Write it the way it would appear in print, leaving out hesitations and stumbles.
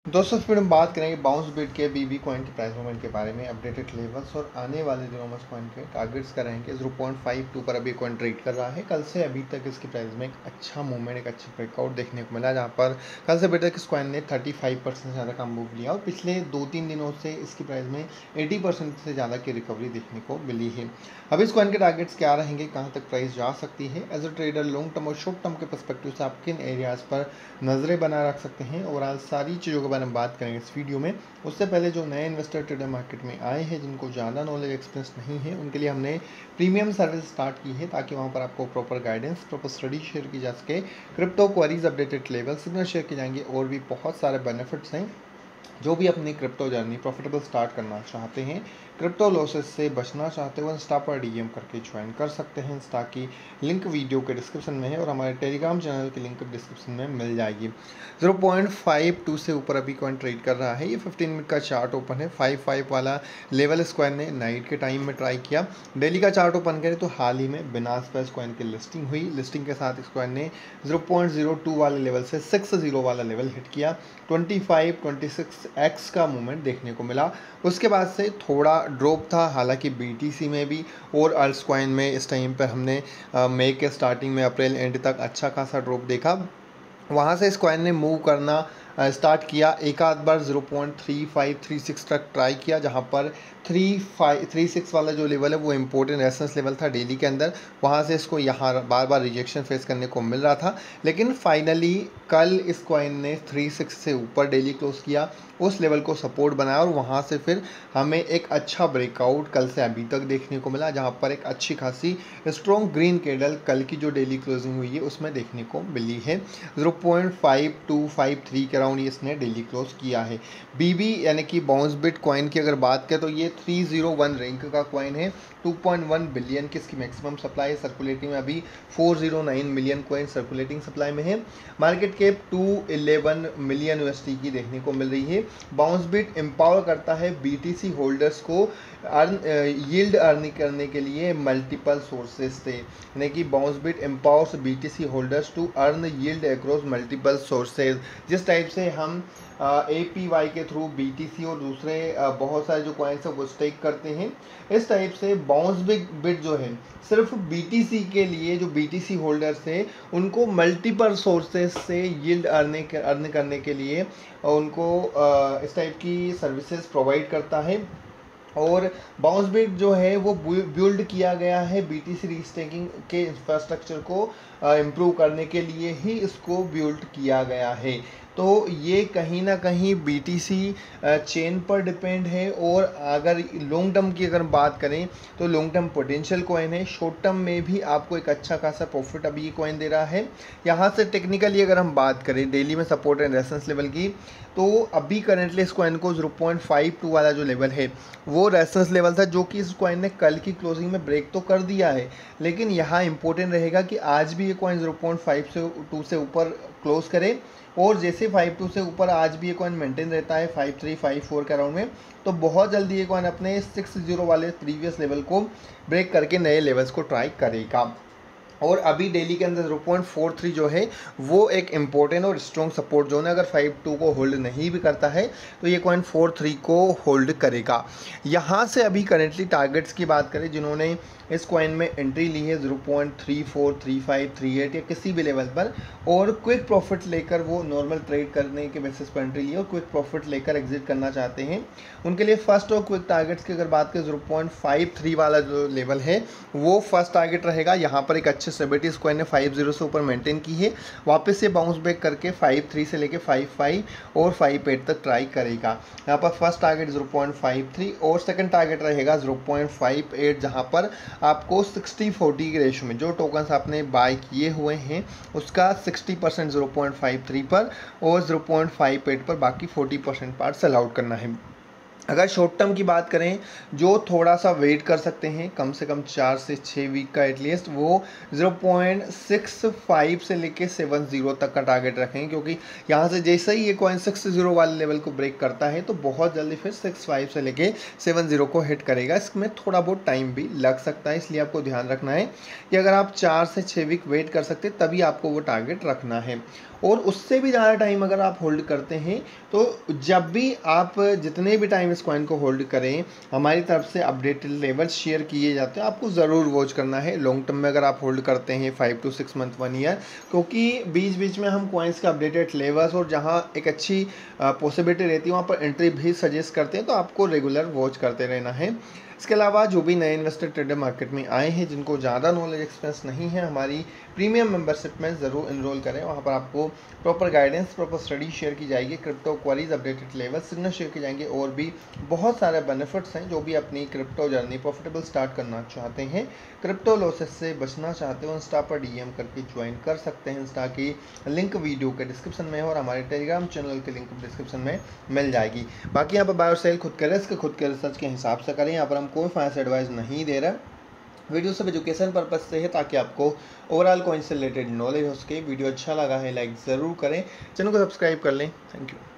दोस्तों इस वीडियो में बात करेंगे बाउंस बिट के बीबी कॉइन के प्राइस मूवमेंट के बारे में, अपडेटेड लेवल्स और आने वाले दिनों में इस कॉइन के टारगेट्स करेंगे। 0.52 पर अभी कॉइन ट्रेड कर रहा है। कल से अभी तक इसकी प्राइस में एक अच्छा मूवमेंट, एक अच्छा ब्रेकआउट देखने को मिला, जहां पर कल से अभी तक इस कॉइन ने 35% से ज़्यादा का मूव लिया और पिछले 2-3 दिनों से इसकी प्राइस में 80% से ज़्यादा की रिकवरी देखने को मिली है। अब इस कॉइन के टारगेट्स क्या रहेंगे, कहाँ तक प्राइस जा सकती है, as a trader long term और शॉर्ट टर्म के पर्सपेक्टिव से आप किन एरियाज़ पर नज़रें बना रख सकते हैं, ओवरऑल सारी चीज़ों के बारे में बात करेंगे इस वीडियो में। उससे पहले जो नए इन्वेस्टर ट्रेडर मार्केट में आए हैं, जिनको ज़्यादा नॉलेज एक्सपीरियंस नहीं है, उनके लिए हमने प्रीमियम सर्विस स्टार्ट की है, ताकि वहाँ पर आपको proper guidance, proper study share की जा सके। Crypto queries, updated level, signal share किए जाएंगे और भी बहुत सारे बेनिफिट्स हैं। जो भी अपनी क्रिप्टो जर्नी प्रॉफिटेबल स्टार्ट करना चाहते हैं, क्रिप्टो लॉसेस से बचना चाहते हो, इंस्टा पर डीएम करके ज्वाइन कर सकते हैं। इंस्टा की लिंक वीडियो के डिस्क्रिप्शन में है और हमारे टेलीग्राम चैनल की लिंक डिस्क्रिप्शन में मिल जाएगी। 0.52 से ऊपर अभी कॉइन ट्रेड कर रहा है। ये 15 मिनट का चार्ट ओपन है। 55 वाला लेवल इस कॉइन ने नाइट के टाइम में ट्राई किया। डेली का चार्ट ओपन करें तो हाल ही में बिनास पर इस कॉइन की लिस्टिंग हुई। लिस्टिंग के साथ इस कॉइन ने 0.02 वाले लेवल से 60 वाला लेवल हिट किया। 25-26x का मूवमेंट देखने को मिला। उसके बाद से थोड़ा ड्रॉप था, हालांकि बीटीसी में भी और अल्ट्स कॉइन में इस टाइम पर हमने मई के स्टार्टिंग में अप्रैल एंड तक अच्छा खासा ड्रॉप देखा। वहाँ से इस कॉइन ने मूव करना स्टार्ट किया। एक आध बार 0.3536 तक ट्राई किया, जहाँ पर 3536 वाला जो लेवल है वो इम्पोर्टेंट रेफरेंस लेवल था डेली के अंदर। वहाँ से इसको यहाँ बार बार रिजेक्शन फेस करने को मिल रहा था, लेकिन फाइनली कल इस कॉइन ने 36 से ऊपर डेली क्लोज किया, उस लेवल को सपोर्ट बनाया और वहाँ से फिर हमें एक अच्छा ब्रेकआउट कल से अभी तक देखने को मिला, जहाँ पर एक अच्छी खासी स्ट्रॉन्ग ग्रीन कैंडल कल की जो डेली क्लोजिंग हुई है उसमें देखने को मिली है। 0.5253 के अराउंड इसने डेली क्लोज किया है। बीबी यानी कि बाउंस बिट कॉइन की अगर बात करें तो ये 301 रैंक का कॉइन है। 2.1 बिलियन की इसकी मैक्सिमम सप्लाई है। सर्कुलेटिंग में अभी 409 मिलियन कॉइन सर्कुलेटिंग सप्लाई में है। मार्केट कैप 211 मिलियन यूएसडी की देखने को मिल रही है। बाउंस बिट एम्पावर करता है बीटीसी होल्डर्स को यील्ड अर्निंग करने के लिए मल्टीपल सोर्सेज से, यानी कि bounce bit empowers BTC holders to earn yield across multiple sources. जिस टाइप से हम APY के थ्रू BTC और दूसरे बहुत सारे जो कॉइन्स हैं वो स्टेक करते हैं, इस टाइप से बाउंस बिट जो है सिर्फ BTC के लिए, जो BTC होल्डर्स है उनको मल्टीपल सोर्सेज से यील्ड अर्न करने के लिए उनको इस टाइप की सर्विसेज प्रोवाइड करता है। और बाउंस बिट जो है वो बिल्ड किया गया है BTC रीस्टेकिंग के इंफ्रास्ट्रक्चर को इम्प्रूव करने के लिए ही इसको बिल्ड किया गया है। तो ये कहीं ना कहीं BTC चेन पर डिपेंड है। और अगर लॉन्ग टर्म की अगर बात करें तो लॉन्ग टर्म पोटेंशियल कॉइन है। शॉर्ट टर्म में भी आपको एक अच्छा खासा प्रॉफिट अभी ये कॉइन दे रहा है। यहाँ से टेक्निकली अगर हम बात करें डेली में सपोर्ट एंड रेजिस्टेंस लेवल की, तो अभी करेंटली इस कॉइन को 0.52 वाला जो लेवल है वो रेजिस्टेंस लेवल था, जो कि इस कॉइन ने कल की क्लोजिंग में ब्रेक तो कर दिया है। लेकिन यहाँ इंपॉर्टेंट रहेगा कि आज भी ये कॉइन 0.52 से ऊपर क्लोज करे, और जैसे 52 से ऊपर आज भी ये कॉइन मेंटेन रहता है 53-54 के अराउंड में, तो बहुत जल्दी ये कॉइन अपने 60 वाले प्रीवियस लेवल को ब्रेक करके नए लेवल्स को ट्राई करेगा। और अभी डेली के अंदर 0.43 जो है वो एक इम्पोर्टेंट और स्ट्रॉन्ग सपोर्ट जोन है। अगर 52 को होल्ड नहीं भी करता है तो ये कॉइन 43 को होल्ड करेगा। यहाँ से अभी करेंटली टारगेट्स की बात करें, जिन्होंने इस कॉइन में एंट्री ली है 0.34, 35, 38 या किसी भी लेवल पर, और क्विक प्रॉफिट लेकर वो नॉर्मल ट्रेड करने के बेसिस पर एंट्री ली और क्विक प्रॉफिट लेकर एग्जिट करना चाहते हैं, उनके लिए फर्स्ट और क्विक टारगेट्स की अगर बात करें 0.53 वाला जो लेवल है वो फर्स्ट टारगेट रहेगा। यहाँ पर एक अच्छी स्टेबिलिटी इस कॉइन ने 50 से ऊपर मेंटेन की है। वापस से बाउंस बैक करके 53 से लेके 55 और 58 तक ट्राई करेगा। यहाँ पर फर्स्ट टारगेट 0.53 और सेकंड टारगेट रहेगा 0.58, जहाँ पर आपको 60-40 के रेशो में जो टोकन्स आपने बाय किए हुए हैं उसका 60% 0.53 पर और 0.58 पर बाकी 40% पार्ट सेल आउट करना है। अगर शॉर्ट टर्म की बात करें, जो थोड़ा सा वेट कर सकते हैं, कम से कम 4 से 6 वीक का एटलीस्ट, वो 0.65 से लेके 70 तक का टारगेट रखें, क्योंकि यहाँ से जैसे ही ये कॉइन 60 वाले लेवल को ब्रेक करता है तो बहुत जल्दी फिर 65 से लेके 70 को हिट करेगा। इसमें थोड़ा बहुत टाइम भी लग सकता है, इसलिए आपको ध्यान रखना है कि अगर आप 4 से 6 वीक वेट कर सकते तभी आपको वो टारगेट रखना है। और उससे भी ज़्यादा टाइम अगर आप होल्ड करते हैं तो जब भी आप जितने भी टाइम इस कॉइन को होल्ड करें हमारी तरफ से अपडेटेड लेवल्स शेयर किए जाते हैं, आपको ज़रूर वॉच करना है। लॉन्ग टर्म में अगर आप होल्ड करते हैं 5 to 6 मंथ 1 ईयर, क्योंकि बीच बीच में हम कॉइन्स के अपडेटेड लेवल्स और जहाँ एक अच्छी पॉसिबिलिटी रहती है वहाँ पर एंट्री भी सजेस्ट करते हैं, तो आपको रेगुलर वॉच करते रहना है। इसके अलावा जो भी नए इन्वेस्टर ट्रेडर मार्केट में आए हैं जिनको ज़्यादा नॉलेज एक्सपीरियंस नहीं है, हमारी प्रीमियम मेंबरशिप में ज़रूर इनरोल करें। वहाँ पर आपको proper guidance, proper study share की जाएगी, crypto queries, updated level, signal share किए जाएंगे और भी बहुत सारे बेनिफिट्स हैं। जो भी अपनी क्रिप्टो जर्नी प्रॉफिटेबल स्टार्ट करना चाहते हैं, क्रिप्टो लॉसेस से बचना चाहते हो, इंस्टा पर डीएम करके ज्वाइन कर सकते हैं। इंस्टा की लिंक वीडियो के डिस्क्रिप्शन में है और हमारे टेलीग्राम चैनल की लिंक डिस्क्रिप्शन में मिल जाएगी। बाकी यहाँ पर बाय और सेल खुद के रिस्क, खुद के रिसर्च के हिसाब से करें। यहाँ पर हम कोई फाइनेंस एडवाइस नहीं दे रहे, वीडियो सब एजुकेशन पर्पज से है ताकि आपको ओवरऑल कॉइन से रिलेटेड नॉलेज हो सके। वीडियो अच्छा लगा है लाइक ज़रूर करें, चैनल को सब्सक्राइब कर लें। Thank you.